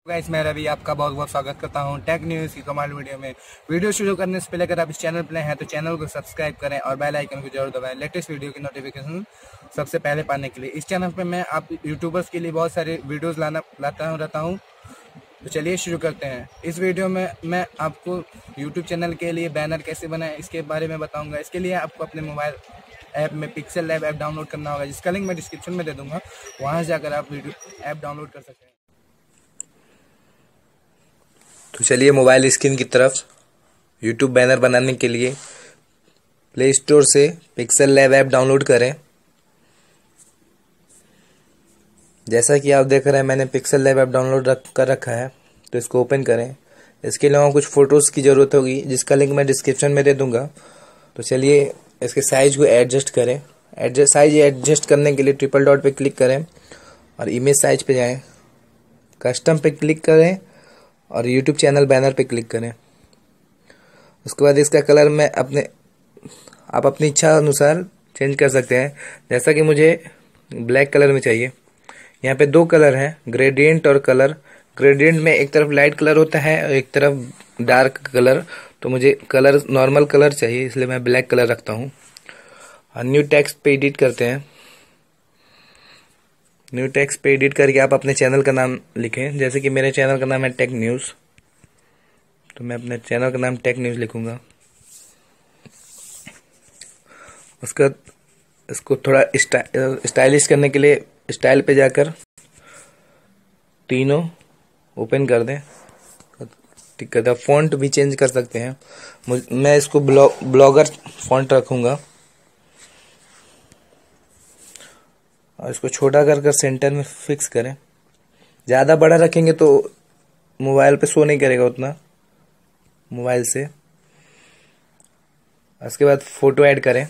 Guys मैं रवि आपका बहुत बहुत स्वागत करता हूं टेक न्यूज़ की कमाल वीडियो में। वीडियो शुरू करने से पहले अगर आप इस चैनल पर नए हैं तो चैनल को सब्सक्राइब करें और बेल आइकन को जरूर दबाएं लेटेस्ट वीडियो की नोटिफिकेशन सबसे पहले पाने के लिए। इस चैनल पर मैं आप यूट्यूबर्स के लिए बहुत सारे वीडियोज़ रहता हूँ। तो चलिए शुरू करते हैं। इस वीडियो में मैं आपको यूट्यूब चैनल के लिए बैनर कैसे बनाएं इसके बारे में बताऊँगा। इसके लिए आपको अपने मोबाइल ऐप में पिक्सल लैब ऐप डाउनलोड करना होगा, जिसका लिंक मैं डिस्क्रिप्शन में दे दूँगा। वहाँ से जाकर आप ऐप डाउनलोड कर सकते हैं। तो चलिए मोबाइल स्क्रीन की तरफ यूट्यूब बैनर बनाने के लिए प्ले स्टोर से पिक्सल लैब ऐप डाउनलोड करें। जैसा कि आप देख रहे हैं मैंने पिक्सल लैब ऐप डाउनलोड कर रखा है, तो इसको ओपन करें। इसके अलावा कुछ फ़ोटोज़ की ज़रूरत होगी, जिसका लिंक मैं डिस्क्रिप्शन में दे दूंगा। तो चलिए इसके साइज़ को एडजस्ट करें। साइज एडजस्ट करने के लिए ट्रिपल डॉट पे क्लिक करें और इमेज साइज पे जाएं, कस्टम पे क्लिक करें और यूट्यूब चैनल बैनर पे क्लिक करें। उसके बाद इसका कलर आप अपनी इच्छा अनुसार चेंज कर सकते हैं। जैसा कि मुझे ब्लैक कलर में चाहिए। यहाँ पे दो कलर हैं, ग्रेडियंट और कलर। ग्रेडियंट में एक तरफ लाइट कलर होता है और एक तरफ डार्क कलर। तो मुझे कलर नॉर्मल कलर चाहिए, इसलिए मैं ब्लैक कलर रखता हूँ। और न्यू टेक्स्ट पे एडिट करते हैं। न्यू टेक्स्ट पे एडिट करके आप अपने चैनल का नाम लिखें। जैसे कि मेरे चैनल का नाम है टेक न्यूज़, तो मैं अपने चैनल का नाम टेक न्यूज़ लिखूंगा। उसका इसको थोड़ा स्टाइलिश करने के लिए स्टाइल पे जाकर तीनों ओपन कर दें। ठीक कर दें। फॉन्ट भी चेंज कर सकते हैं। मैं इसको ब्लॉगर फॉन्ट रखूंगा और इसको छोटा कर सेंटर में फिक्स करें। ज़्यादा बड़ा रखेंगे तो मोबाइल पे शो नहीं करेगा उतना मोबाइल से। उसके बाद फोटो ऐड करें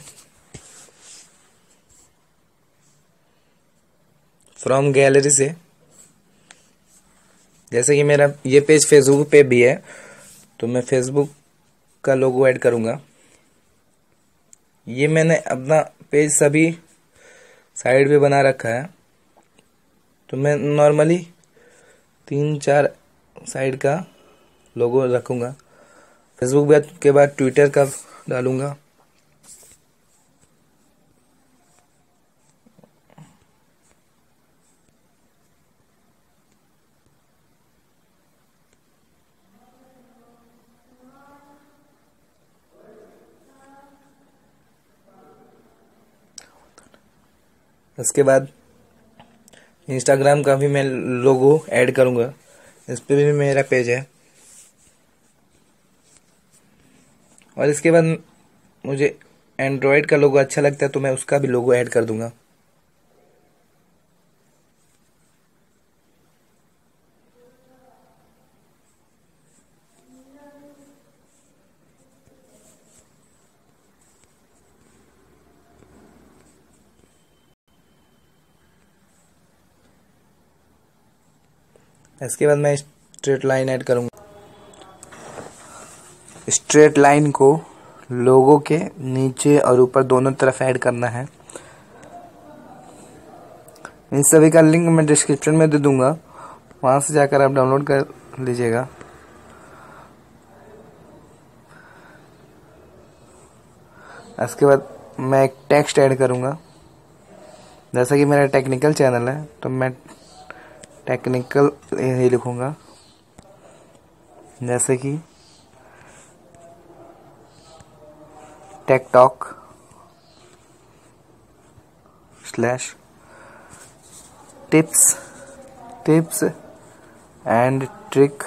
फ्रॉम गैलरी से। जैसे कि मेरा ये पेज फेसबुक पे भी है, तो मैं फेसबुक का लोगो ऐड करूँगा। ये मैंने अपना पेज सभी साइड पे बना रखा है, तो मैं नॉर्मली 3-4 साइड का लोगो रखूँगा। फेसबुक के बाद ट्विटर का डालूँगा। उसके बाद इंस्टाग्राम का भी मैं लोगो ऐड करूँगा। इस पे भी मेरा पेज है। और इसके बाद मुझे एंड्रॉयड का लोगो अच्छा लगता है, तो मैं उसका भी लोगो ऐड कर दूंगा। इसके बाद मैं स्ट्रेट लाइन ऐड करूंगा। स्ट्रेट लाइन को लोगो के नीचे और ऊपर दोनों तरफ ऐड करना है। इन सभी का लिंक मैं डिस्क्रिप्शन में दे दूंगा, वहां से जाकर आप डाउनलोड कर लीजिएगा। इसके बाद मैं एक टेक्स्ट ऐड करूंगा। जैसा कि मेरा टेक्निकल चैनल है, तो मैं टेक्निकल यही लिखूंगा। जैसे कि tech talk / tips and trick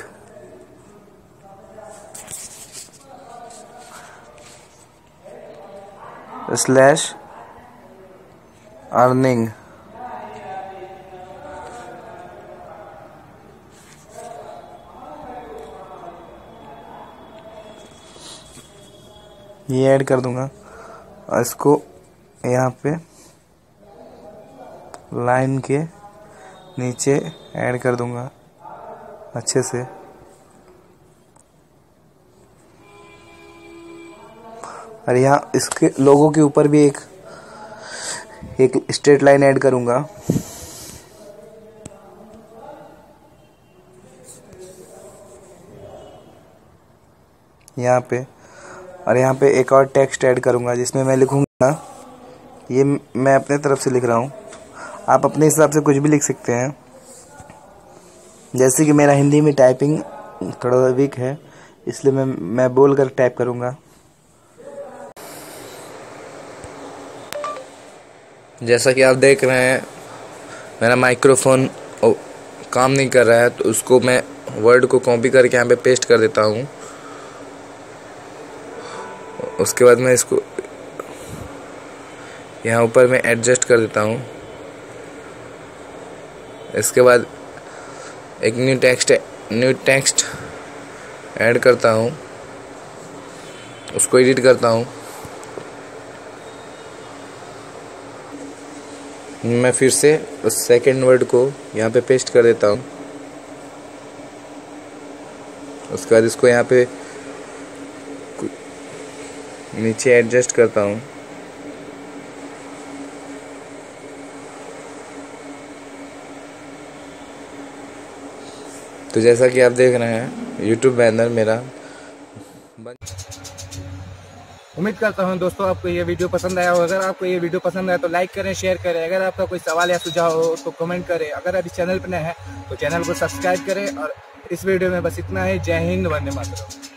/ earning. ये ऐड कर दूंगा और इसको यहाँ पे लाइन के नीचे ऐड कर दूंगा अच्छे से। और यहाँ इसके लोगों के ऊपर भी एक स्ट्रेट लाइन ऐड करूंगा। यहाँ पे, और यहाँ पे एक और टेक्स्ट ऐड करूँगा जिसमें मैं लिखूँगा, ये मैं अपने तरफ से लिख रहा हूँ, आप अपने हिसाब से कुछ भी लिख सकते हैं। जैसे कि मेरा हिंदी में टाइपिंग थोड़ा वीक है, इसलिए मैं बोल कर टाइप करूँगा। जैसा कि आप देख रहे हैं मेरा माइक्रोफोन काम नहीं कर रहा है, तो उसको मैं वर्ड को कॉपी करके यहाँ पे पेस्ट कर देता हूँ। उसके बाद मैं इसको यहाँ ऊपर में एडजस्ट कर देता हूँ। इसके बाद एक न्यू टेक्स्ट ऐड करता हूँ, उसको एडिट करता हूँ। मैं फिर से उस सेकंड वर्ड को यहाँ पे पेस्ट कर देता हूँ। उसके बाद इसको यहाँ पे नीचे एडजस्ट करता हूँ। तो जैसा कि आप देख रहे हैं YouTube बैनर मेरा उम्मीद करता हूं दोस्तों आपको ये वीडियो पसंद आया हो। अगर आपको ये वीडियो पसंद आया तो लाइक करें, शेयर करें। अगर आपका कोई सवाल या सुझाव हो तो कमेंट करें। अगर आप इस चैनल पर नए हैं तो चैनल को सब्सक्राइब करें। और इस वीडियो में बस इतना ही। जय हिंद, वंदे मातरम।